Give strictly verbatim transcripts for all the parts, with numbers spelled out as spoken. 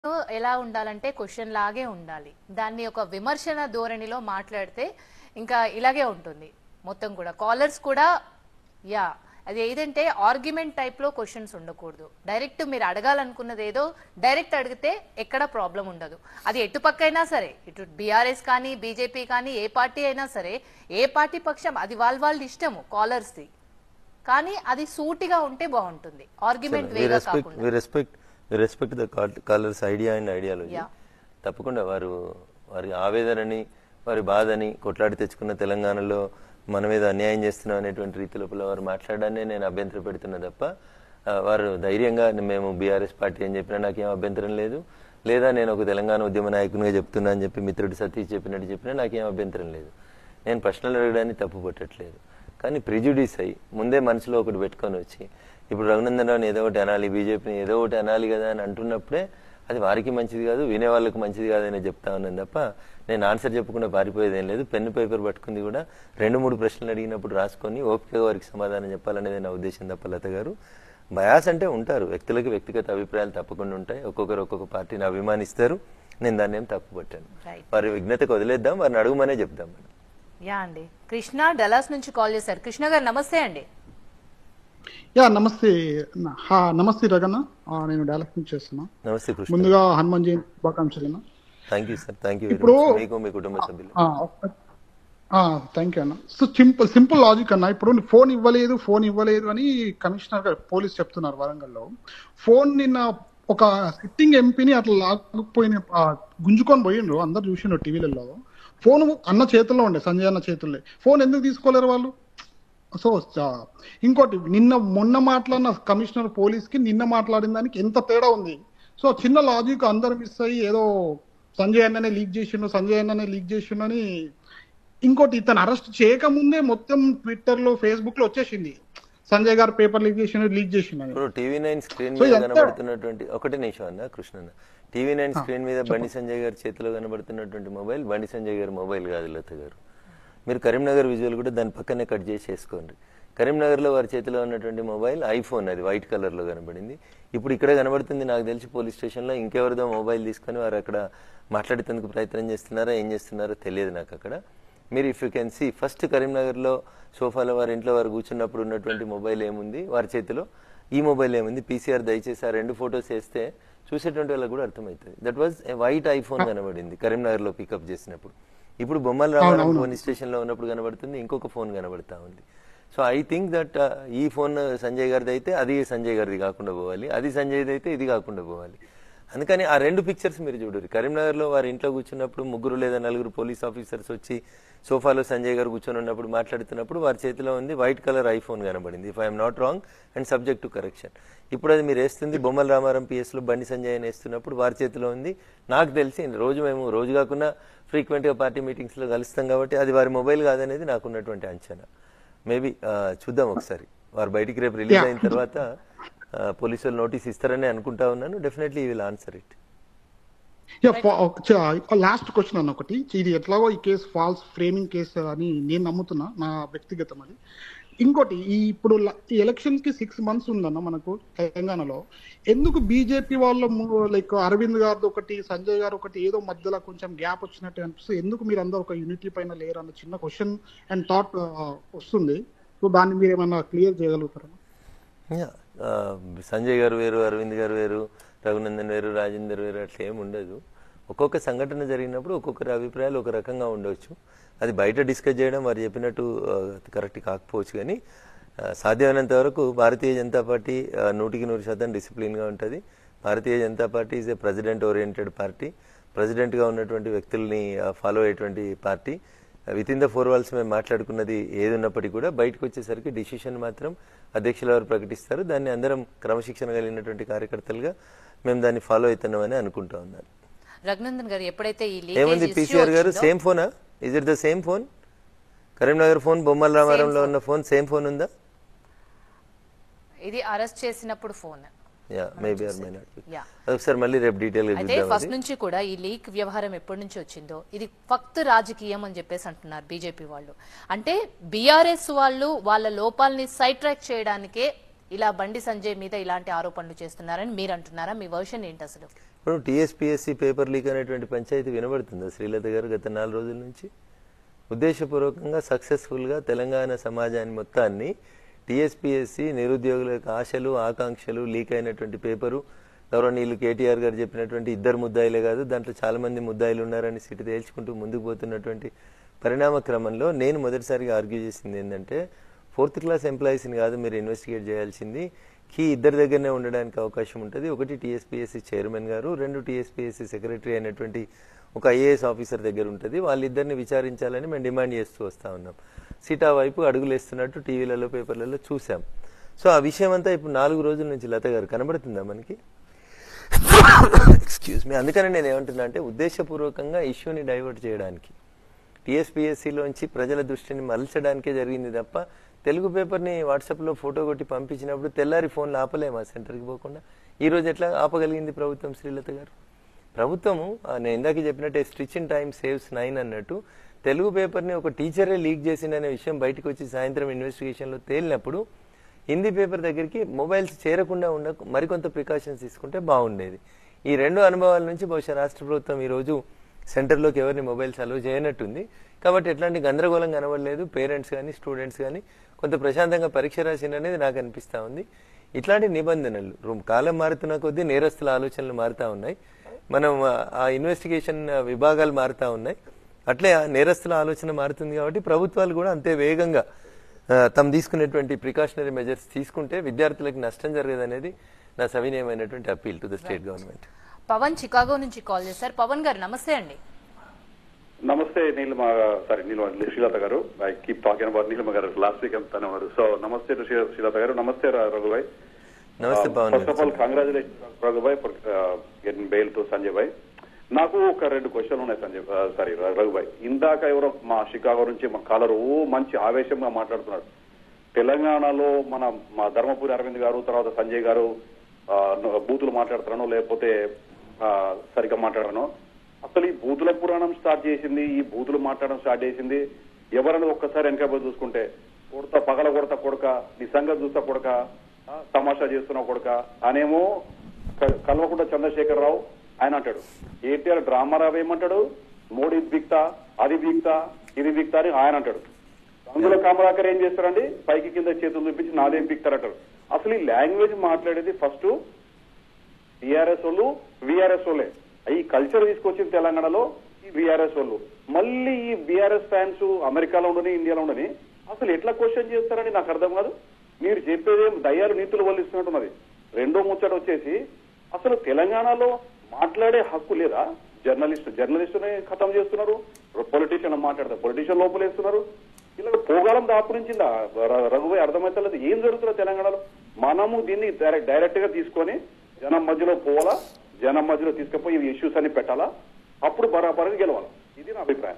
ఎలా ఉండాలంటే క్వశ్చన్ లాగే ఉండాలి. దాన్ని ఒక విమర్శన ధోరణిలో మాట్లాడితే ఇంకా ఇలాగే ఉంటుంది మొత్తం కూడా. కాలర్స్ కూడా యా అది ఏదంటే ఆర్గ్యుమెంట్ టైప్ లో క్వశ్చన్స్ ఉండకూడదు. డైరెక్ట్ మీరు అడగాలనుకున్నది ఏదో డైరెక్ట్ అడిగితే ఎక్కడ ప్రాబ్లం ఉండదు. అది ఎటుపక్కైనా సరే, ఇటు బీఆర్ఎస్ కానీ బీజేపీ కానీ ఏ పార్టీ అయినా సరే, ఏ పార్టీ పక్షం అది వాళ్ళ వాళ్ళ ఇష్టము కాలర్స్ది, కానీ అది సూటిగా ఉంటే బాగుంటుంది. ఆర్గ్యుమెంట్ వేగా కాకుండా. Respect the callers idea and ideology. తప్పకుండా వారు వారి ఆవేదనని వారి బాధని కొట్లాడి తెచ్చుకున్న తెలంగాణలో మన మీద అన్యాయం చేస్తున్నాం అనేటువంటి రీతి లోపల వారు మాట్లాడడాన్ని నేను అభ్యంతర పెడుతున్నా తప్ప, వారు ధైర్యంగా మేము బీఆర్ఎస్ పార్టీ అని చెప్పినా నాకేం అభ్యంతరం లేదు, లేదా నేను ఒక తెలంగాణ ఉద్యమ నాయకునిగా చెప్తున్నా అని చెప్పి మిత్రుడు సతీష్ చెప్పినట్టు చెప్పినా నాకేం అభ్యంతరం లేదు. నేను ప్రశ్నలు అడగడాన్ని తప్పు పట్టట్లేదు. కానీ ప్రిజుడిస్ అయ్యి ముందే మనసులో ఒకటి పెట్టుకొని వచ్చి ఇప్పుడు రఘునందన్ రావుని ఏదో ఒకటి అనాలి, బీజేపీని ఏదో ఒకటి అనాలి కదా అని అంటున్నప్పుడే అది వారికి మంచిది కాదు, వినే వాళ్ళకి మంచిది కాదని చెప్తా ఉన్నాను తప్ప నేను ఆన్సర్ చెప్పకుండా పారిపోయేది ఏం లేదు. పెన్ను పేపర్ పట్టుకుంది కూడా రెండు మూడు ప్రశ్నలు అడిగినప్పుడు రాసుకొని ఓపికగా వారికి సమాధానం చెప్పాలనేది నా ఉద్దేశం తప్ప లత గారు. బయాస్ అంటే ఉంటారు, వ్యక్తులకు వ్యక్తిగత అభిప్రాయాలు తప్పకుండా ఉంటాయి. ఒక్కొక్కరు ఒక్కొక్క పార్టీని అభిమానిస్తారు. నేను దాన్ని ఏం తప్పు పట్టాను. వారి విఘ్నతకు వదిలేద్దాం, వారిని అడుగుమనే చెప్దాం మనం. యా అండి, కృష్ణ డలాస్ నుంచి కాల్ చేశారు. కృష్ణ గారు నమస్తే అండి. యా నమస్తే. నమస్తే రగన్న, నేను డాలస్ నుంచి చేస్తున్నా. నమస్తే కృష్ణ. ముందుగా హనుమాన్ జయంతి శుభాకాంక్షలు. Thank you sir. Thank you. ఇప్పుడు మీకు మీ కుటుంబ సభ్యులు థ్యాంక్ యూ అన్న. సో సింపుల్ సింపుల్ లాజిక్ అన్న. ఇప్పుడు ఫోన్ ఇవ్వలేదు ఫోన్ ఇవ్వలేదు అని కమిషనర్ గారు పోలీస్ చెప్తున్నారు వరంగల్లో. ఫోన్ నిన్న ఒక సిట్టింగ్ ఎంపీని అట్లా లాక్కుపోయిన గుంజుకొని పోయిండ్రు, అందరు చూసిండ్రు టీవీలలో. ఫోన్ అన్న చేతుల్లో ఉండే, సంజయ్ అన్న చేతుల్లో. ఫోన్ ఎందుకు తీసుకోలేరు వాళ్ళు? సో ఇంకోటి, నిన్న మొన్న మాట్లాడిన కమిషనర్ పోలీస్ కి నిన్న మాట్లాడిన దానికి ఎంత తేడా ఉంది. సో చిన్న లాజిక్ అందరు మిస్ అయ్యి ఏదో సంజయ్ అన్ననే లీక్ చేసిండు సంజయ్ అన్ననే లీక్ చేసిండు అని. ఇంకోటి, ఇతను అరెస్ట్ చేయకముందే మొత్తం ట్విట్టర్ లో ఫేస్బుక్ లో వచ్చేసింది సంజయ్ గారు పేపర్ లీక్ చేసిండు లీక్ చేసిండు అని. ఇప్పుడు టీవీ నైన్ స్క్రీన్ మీద కనబడుతున్నటువంటి ఒకటి నిమిషం అన్న కృష్ణ, టీవీ నైన్ స్క్రీన్ మీద బండి సంజయ్ గారి చేతిలో కనబడుతున్నటువంటి మొబైల్ బండి సంజయ్ గారి మొబైల్ కాదు లత గారు. మీరు కరీంనగర్ విజువల్ కూడా దాని పక్కనే కట్ చేసి వేసుకోండి. కరీంనగర్లో వారి చేతిలో ఉన్నటువంటి మొబైల్ ఐఫోన్, అది వైట్ కలర్లో కనబడింది. ఇప్పుడు ఇక్కడ కనబడుతుంది నాకు తెలిసి పోలీస్ స్టేషన్లో ఇంకెవరిదో మొబైల్ తీసుకొని వారు అక్కడ మాట్లాడేందుకు ప్రయత్నం చేస్తున్నారా ఏం చేస్తున్నారో తెలియదు నాకు అక్కడ. మీరు if you can see first కరీంనగర్లో సోఫాలో వారి ఇంట్లో వారు కూర్చున్నప్పుడు ఉన్నటువంటి మొబైల్ ఏముంది వారి చేతిలో, ఈ మొబైల్ ఏముంది, పీసీఆర్ దయచేసి ఆ రెండు ఫొటోస్ వేస్తే చూసేటువంటి వాళ్ళకి కూడా అర్థమవుతుంది. That was a white iPhone కనబడింది కరీంనగర్లో పికప్ చేసినప్పుడు. ఇప్పుడు బొమ్మల రామారావు పోలీస్ స్టేషన్లో ఉన్నప్పుడు కనబడుతుంది, ఇంకొక ఫోన్ కనబడతా ఉంది. సో ఐ థింక్ దట్ ఈ ఫోన్ సంజయ్ గారిది అయితే అది సంజయ్ గారిది కాకుండా పోవాలి, అది సంజయ్ది అయితే ఇది కాకుండా పోవాలి. అందుకని ఆ రెండు పిక్చర్స్ మీరు చూడరు. కరీంనగర్లో వారి ఇంట్లో కూర్చున్నప్పుడు ముగ్గురు లేదా నలుగురు పోలీస్ ఆఫీసర్స్ వచ్చి సోఫాలో సంజయ్ గారు కూర్చొని ఉన్నప్పుడు మాట్లాడుతున్నప్పుడు వారి చేతిలో ఉంది వైట్ కలర్ ఐఫోన్ కనబడింది, if I'm not wrong and subject to correction. ఇప్పుడు అది మీరు వేస్తుంది బొమ్మల రామారాం పిఎస్లో బండి సంజయ్ అని వేస్తున్నప్పుడు వారి చేతిలో ఉంది. నాకు తెలిసి రోజు మేము రోజు కాకుండా ఫ్రీక్వెంట్గా పార్టీ మీటింగ్స్లో కలుస్తాం కాబట్టి అది వారి మొబైల్ కాదనేది నాకున్నటువంటి అంచనా. మేబీ చూద్దాం ఒకసారి, వారు బయటికి రేపు రిలీజ్ అయిన తర్వాత పోలీసులు నోటీస్ ఇస్తారని అనుకుంటా ఉన్నాను. Definitely will answer it. Last question అన్న ఒకటి, ఇది ఎట్లాగో ఈ కేసు ఫాల్స్ ఫ్రేమింగ్ కేసు అని నేను నమ్ముతున్నా, నా వ్యక్తిగతం అది. ఇంకోటి, ఈ ఇప్పుడు ఈ ఎలక్షన్ కి సిక్స్ మంత్స్ ఉందన్న మనకు తెలంగాణలో. ఎందుకు బీజేపీ వాళ్ళ లైక్ అరవింద్ గారు ఒకటి సంజయ్ గారు ఒకటి ఏదో మధ్యలో కొంచెం గ్యాప్ వచ్చినట్టు అనిపిస్తుంది. ఎందుకు మీరు అందరూ ఒక యూనిటీ పైన లేరు అన్న చిన్న క్వశ్చన్ అండ్ థాట్ వస్తుంది. సో దాన్ని మీరు ఏమన్నా క్లియర్ చేయగలుగుతారా? సంజయ్ గారు వేరు, అరవింద్ గారు వేరు, రఘునందన్ వేరు, రాజేందర్ వేరు, అట్లా ఏమి ఉండదు. ఒక్కొక్క సంఘటన జరిగినప్పుడు ఒక్కొక్కరి అభిప్రాయాలు ఒక రకంగా ఉండవచ్చు. అది బయట డిస్కస్ చేయడం వారు చెప్పినట్టు కరెక్ట్ కాకపోవచ్చు, కానీ సాధ్యమైనంత వరకు భారతీయ జనతా పార్టీ నూటికి నూరు శాతం డిసిప్లిన్గా ఉంటుంది. Bharatiya Janata party is a president oriented party. ప్రెసిడెంట్గా ఉన్నటువంటి వ్యక్తుల్ని ఫాలో అయ్యేటువంటి పార్టీ. Within the four walls మేము మాట్లాడుకున్నది ఏది ఉన్నప్పటికీ కూడా బయటకు వచ్చేసరికి డిసిషన్ మాత్రం అధ్యక్షుల వారు ప్రకటిస్తారు. దాన్ని అందరం క్రమశిక్షణ కలిగినటువంటి కార్యకర్తలుగా మేము దాన్ని ఫాలో అవుతున్నామని అనుకుంటా ఉన్నారు. రఘునందన్ గారు ఎప్పుడైతే ఏముంది పీసీఆర్ గారు సేమ్ ఫోనా? Is it the same phone? Karimnagar phone, బొమ్మల రామారంలో ఉన్న ఫోన్ సేమ్ ఫోన్ ఉందా? ఇది అరెస్ట్ చేసినప్పుడు ఫోన్. ఒకసారి మళ్ళీ రేపు డీటెయిల్ గా అయితే ఫస్ట్ నుంచి కూడా ఈ లీక్ వ్యవహారం ఎప్పటి నుంచి వచ్చిందో ఇది ఫక్త్ రాజకీయం అని చెప్పేసి అంటున్నారు బీజేపీ వాళ్ళు. అంటే బీఆర్ఎస్ వాళ్ళు వాళ్ళ లోపాలని సైడ్ ట్రాక్ చేయడానికే ఇలా బండి సంజయ్ మీద ఇలాంటి ఆరోపణలు చేస్తున్నారని మీరు అంటున్నారా? మీ వర్షన్ ఏంటి అసలు? ఇప్పుడు టీఎస్పీఎస్సీ పేపర్ లీక్ అనేటువంటి పంచాయతీ వినబడుతుందా శ్రీలత గారు గత నాలుగు రోజుల నుంచి? ఉద్దేశపూర్వకంగా సక్సెస్ఫుల్గా తెలంగాణ సమాజాన్ని మొత్తాన్ని టీఎస్పీఎస్సీ నిరుద్యోగుల యొక్క ఆశలు ఆకాంక్షలు లీక్ అయినటువంటి పేపరు గౌరవనీయులు కేటీఆర్ గారు చెప్పినటువంటి ఇద్దరు ముద్దాయిలే కాదు, దాంట్లో చాలా మంది ముద్దాయిలు ఉన్నారని సిటీ తేల్చుకుంటూ ముందుకు పోతున్నటువంటి పరిణామ క్రమంలో నేను మొదటిసారిగా ఆర్గ్యూ చేసింది ఏంటంటే, ఫోర్త్ క్లాస్ ఎంప్లాయీస్ని కాదు మీరు ఇన్వెస్టిగేట్ చేయాల్సింది, కీ ఇద్దరి దగ్గరనే ఉండడానికి అవకాశం ఉంటుంది. ఒకటి టీఎస్పీఎస్సీ చైర్మన్ గారు, రెండు టీఎస్పీఎస్సీ సెక్రటరీ అయినటువంటి ఒక ఐఏఎస్ ఆఫీసర్ దగ్గర ఉంటుంది. వాళ్ళిద్దరిని విచారించాలని మేము డిమాండ్ చేస్తూ వస్తూ ఉన్నాం. సిటా వైపు అడుగులేస్తున్నట్టు టీవీలలో పేపర్లలో చూసాం. సో ఆ విషయం అంతా ఇప్పుడు నాలుగు రోజుల నుంచి లత గారు కనబడుతుందా మనకి? Excuse me. అందుకని నేను ఏమంటున్నా అంటే, ఉద్దేశపూర్వకంగా ఇష్యూని డైవర్ట్ చేయడానికి, టీఎస్పీఎస్సీలోంచి ప్రజల దృష్టిని మలచడానికే జరిగింది తప్ప తెలుగు పేపర్ని వాట్సాప్లో ఫోటో కొట్టి పంపించినప్పుడు తెల్లారి ఫోన్లు ఆపలేము ఆ సెంటర్కి పోకుండా. ఈరోజు ఎట్లా ఆపగలిగింది ప్రభుత్వం శ్రీలత గారు? ప్రభుత్వము నేను ఇందాక చెప్పినట్టే stitch in time saves nine అన్నట్టు తెలుగు పేపర్ని ఒక టీచరే లీక్ చేసిందనే విషయం బయటకు వచ్చి సాయంత్రం ఇన్వెస్టిగేషన్లో తేలినప్పుడు హిందీ పేపర్ దగ్గరికి మొబైల్స్ చేరకుండా ఉండ మరికొంత ప్రికాషన్స్ తీసుకుంటే బాగుండేది. ఈ రెండు అనుభవాల నుంచి బహుశా రాష్ట్ర ప్రభుత్వం ఈరోజు సెంటర్లోకి ఎవరిని మొబైల్స్ అలో చేయనట్టుంది. కాబట్టి ఎట్లాంటి గందరగోళం కనబడలేదు. పేరెంట్స్ కానీ స్టూడెంట్స్ కానీ కొంత ప్రశాంతంగా పరీక్ష రాసింది అనేది నాకు అనిపిస్తూ ఉంది. ఇట్లాంటి నిబంధనలు రూమ్ కాలం మారుతున్న కొద్దీ నేరస్తుల ఆలోచనలు మారుతూ ఉన్నాయి, మనం ఆ ఇన్వెస్టిగేషన్ విభాగాలు మారుతూ ఉన్నాయి, అట్లే ఆ నేరస్తుల ఆలోచన మారుతుంది. కాబట్టి ప్రభుత్వాలు కూడా అంతే వేగంగా తమ తీసుకునేటువంటి ప్రికాషనరీ మెజర్స్ తీసుకుంటే విద్యార్థులకు నష్టం జరగదనేది నా సవినయమైనటువంటి appeal to the state government. Pavan Chicago నుంచి కాల్ చేశారు. పవన్ గారు నమస్తే అండి. నమస్తే నీలిమ, సారీ నీలిమ శ్రీలత గారు. I keep talking about Neelima గారు, లాస్ట్ వీక్ అంతానే ఉన్నారు. సో నమస్తే శ్రీలత గారు. నమస్తే రఘుభాయ్. నమస్తే Pavan. First of all congratulation Raghubhai for getting bail to Sanjay bhai. నాకు ఒక రెండు క్వశ్చన్లు ఉన్నాయి సంజయ్, సారీ రఘుభాయ్. ఇందాక ఎవరో మా షికాగో నుంచి మా కాలర్ ఓ మంచి ఆవేశంగా మాట్లాడుతున్నాడు. తెలంగాణలో మన మా ధర్మపురి అరవింద్ గారు, తర్వాత సంజయ్ గారు బూతులు మాట్లాడుతున్నాను లేకపోతే సరిగ్గా మాట్లాడాను. అసలు ఈ బూతుల పురాణం స్టార్ట్ చేసింది, ఈ బూతులు మాట్లాడడం స్టార్ట్ చేసింది ఎవరన్నా ఒక్కసారి వెనకపోయి చూసుకుంటే, కొడతా పగల కొడతా కొడక, నీ సంగతి చూస్తా కొడక, తమాషా చేస్తున్నా కొడక అనేమో కల్వకుంట్ల చంద్రశేఖరరావు ఆయన అంటాడు. ఏటీఆర్ డ్రామారావు ఏమంటాడు, మోడీ బిక్తా, అది బిక్తా, ఇది బిక్తా అని ఆయన అంటాడు. అందులో కామరాకర్ ఏం చేస్తారండి, పైకి కింద చేతులు చూపించి నాదేం బిక్తారంటారు. అసలు ఈ లాంగ్వేజ్ మాట్లాడేది ఫస్ట్ టీఆర్ఎస్ వాళ్ళు, వీఆర్ఎస్ వాళ్ళే. ఈ కల్చర్ తీసుకొచ్చింది తెలంగాణలో ఈ బీఆర్ఎస్ వాళ్ళు. మళ్ళీ ఈ బీఆర్ఎస్ ఫ్యాన్స్ అమెరికాలో ఉండని ఇండియాలో ఉండని అసలు ఎట్లా క్వశ్చన్ చేస్తారని నాకు అర్థం కాదు. మీరు చెప్పేది దయ్యాలు నీతులు వల్లిస్తున్నట్టున్నది. రెండో ముచ్చట వచ్చేసి, అసలు తెలంగాణలో మాట్లాడే హక్కు లేదా? జర్నలిస్ట్ జర్నలిస్టునే ఖతం చేస్తున్నారు, పొలిటీషియన్ మాట్లాడతారు, పొలిటీషియన్ లోపలేస్తున్నారు. ఇలా పోగాలం దాపురించిందా రఘుభాయ్? అర్థమవుతలేదు ఏం జరుగుతుందో తెలంగాణలో. మనము దీన్ని డైరెక్ట్ గా తీసుకొని జనం మధ్యలో పోవాలా, జనం మధ్యలో తీసుకుపోయి ఈ ఇష్యూస్ అన్ని పెట్టాలా, అప్పుడు బరాబరుగా గెలవాలా. ఇది నా అభిప్రాయం.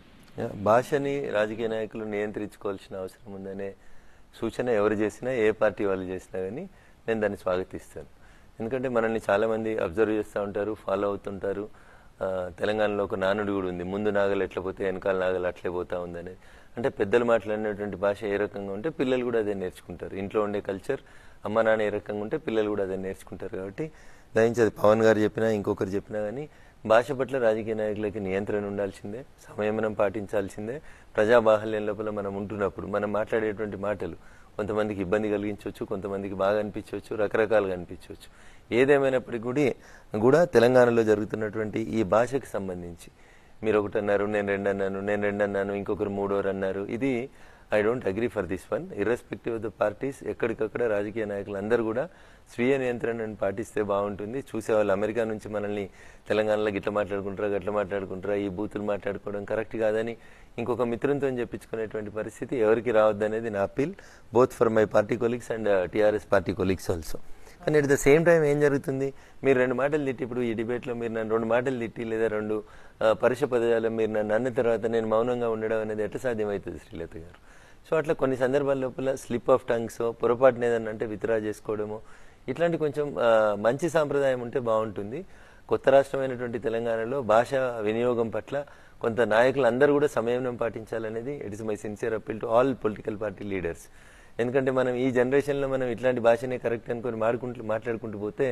భాషని రాజకీయ నాయకులు నియంత్రించుకోవాల్సిన అవసరం ఉందనే సూచన ఎవరు చేసినా, ఏ పార్టీ వాళ్ళు చేసినా కానీ నేను దాన్ని స్వాగతిస్తాను. ఎందుకంటే మనల్ని చాలామంది అబ్జర్వ్ చేస్తూ ఉంటారు, ఫాలో అవుతుంటారు. తెలంగాణలో ఒక నానుడు కూడా ఉంది, ముందు నాగలు ఎట్లా పోతే వెనకాల నాగలు అట్లే పోతా ఉందనేది. అంటే పెద్దలు మాట్లాడినటువంటి భాష ఏ రకంగా ఉంటే పిల్లలు కూడా అదే నేర్చుకుంటారు. ఇంట్లో ఉండే కల్చర్ అమ్మ నాన్న ఏ రకంగా ఉంటే పిల్లలు కూడా అదే నేర్చుకుంటారు. కాబట్టి దయించి అది పవన్ గారు చెప్పినా ఇంకొకరు చెప్పినా కానీ భాష పట్ల రాజకీయ నాయకులకి నియంత్రణ ఉండాల్సిందే, సంయమనం పాటించాల్సిందే. ప్రజాబాహల్యం లోపల మనం ఉంటున్నప్పుడు మనం మాట్లాడేటువంటి మాటలు కొంతమందికి ఇబ్బంది కలిగించవచ్చు, కొంతమందికి బాగా అనిపించవచ్చు, రకరకాలుగా అనిపించవచ్చు. ఏదేమైనప్పటికీ కూడా కూడా తెలంగాణలో జరుగుతున్నటువంటి ఈ భాషకు సంబంధించి మీరు ఒకటి అన్నారు, నేను రెండు అన్నాను, నేను రెండు అన్నాను, ఇంకొకరు మూడోరు అన్నారు. ఇది I don't agree for this one. Irrespective of the parties ఎక్కడికక్కడ రాజకీయ నాయకులు అందరూ కూడా స్వీయ నియంత్రణను పాటిస్తే బాగుంటుంది. చూసేవాళ్ళు అమెరికా నుంచి మనల్ని తెలంగాణలో గిట్ల మాట్లాడుకుంటారా, గట్ల మాట్లాడుకుంటారా, ఈ బూతులు మాట్లాడుకోవడం కరెక్ట్ కాదని ఇంకొక మిత్రునితో చెప్పించుకునేటువంటి పరిస్థితి ఎవరికి రావద్దనేది నా అప్పీల్, both for my party colleagues and TRS party colleagues also. కానీ అట్ ద సేమ్ టైం ఏం జరుగుతుంది, మీరు రెండు మాటలు తిట్టి, ఇప్పుడు ఈ డిబేట్లో మీరు నన్ను రెండు మాటలు తిట్టి లేదా రెండు పరుష పదజాలు మీరు నన్ను అన్న తర్వాత నేను మౌనంగా ఉండడం అనేది ఎట్లా సాధ్యమవుతుంది శ్రీలత గారు? సో అట్లా కొన్ని సందర్భాల లోపల స్లిప్ ఆఫ్ టంగ్స్, పొరపాటున ఏదన్నా అంటే విత్డ్రా చేసుకోవడము, ఇట్లాంటి కొంచెం మంచి సాంప్రదాయం ఉంటే బాగుంటుంది. కొత్త రాష్ట్రమైనటువంటి తెలంగాణలో భాష వినియోగం పట్ల కొంత నాయకులు అందరూ కూడా సంయమనం పాటించాలనేది it is my sincere appeal to all political party leaders. ఎందుకంటే మనం ఈ జనరేషన్లో మనం ఇట్లాంటి భాషనే కరెక్ట్ అనుకొని మాడుకుంటూ మాట్లాడుకుంటూ పోతే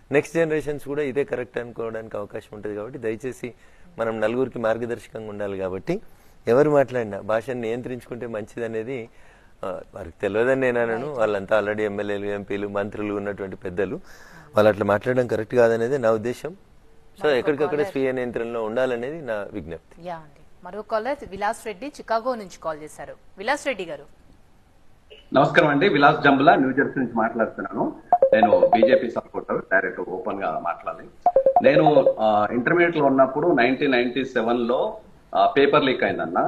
నెక్స్ట్ జనరేషన్స్ కూడా ఇదే కరెక్ట్ అనుకోవడానికి అవకాశం ఉంటుంది. కాబట్టి దయచేసి మనం నలుగురికి మార్గదర్శకంగా ఉండాలి. కాబట్టి ఎవరు మాట్లాడినా భాషను నియంత్రించుకుంటే మంచిది అనేది వారికి తెలియదని నేను అనను. వాళ్ళంతా ఆల్రెడీ ఎమ్మెల్యేలు, ఎంపీలు, మంత్రులు ఉన్నటువంటి పెద్దలు, వాళ్ళు అట్లా మాట్లాడడం కరెక్ట్ కాదనేది నా ఉద్దేశం. సో ఎక్కడికక్కడ స్వీయ నియంత్రణలో ఉండాలనేది నా విజ్ఞప్తి. యా అండి. మరో కాలర్ విలాస్ రెడ్డి చికాగో నుంచి కాల్ చేశారు. విలాస్ రెడ్డి గారు నమస్కారం అండి. విలాస్ జంబులా న్యూ జెర్సీ నుంచి మాట్లాడుతున్నాను. నేను బీజేపీ సపోర్టర్, డైరెక్ట్ ఓపెన్ గా మాట్లాడాలి. నేను ఇంటర్మీడియట్ లో ఉన్నప్పుడు నైన్టీన్ నైన్టీ సెవెన్ లో పేపర్ లీక్ అయిందన్న,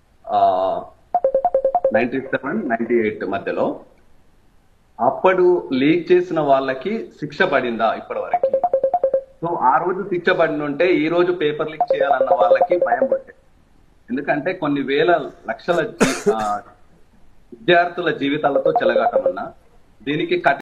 నైన్టీ సెవెన్ నైన్టీ ఎయిట్ మధ్యలో. అప్పుడు లీక్ చేసిన వాళ్ళకి శిక్ష పడిందా ఇప్పటి వరకు? సో ఆ రోజు శిక్ష పడిన ఉంటే ఈ రోజు పేపర్ లీక్ చేయాలన్న వాళ్ళకి భయం పట్టే. ఎందుకంటే కొన్ని వేల లక్షల విద్యార్థుల జీవితాలతో చెలగాటమన్నా దీనికి